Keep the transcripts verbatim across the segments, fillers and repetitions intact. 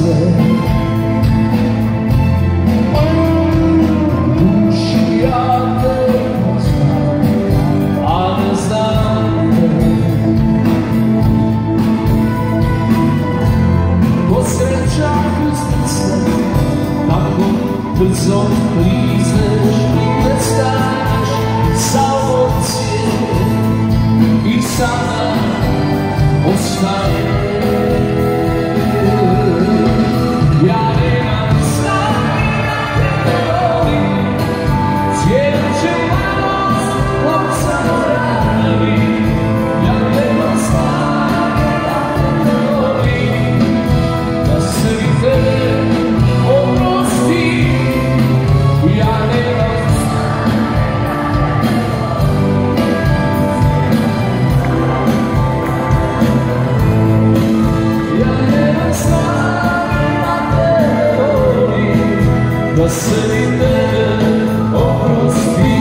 sve. Duši ja te poznam, a ne znam te. Posreća uzdrce, tako brzo prizneš i ne staneš samo cijel i sada ostaje. Ja nemam snage da te volim, cijelu će malost sam rani. Ja nemam snage da te volim, da se mi tebe oprosti. Ja nemam da se mi tebe oprosti.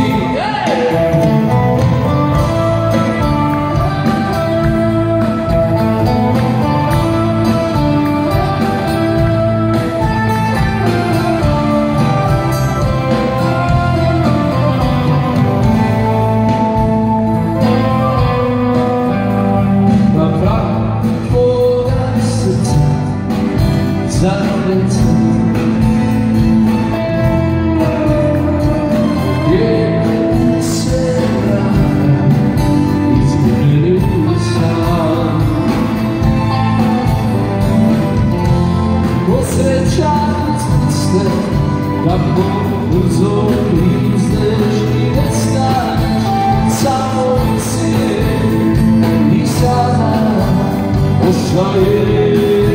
Na pragu tvoga srca zagrlecam, kako brzo prizneš i ne staneš samo si i sada ostaje.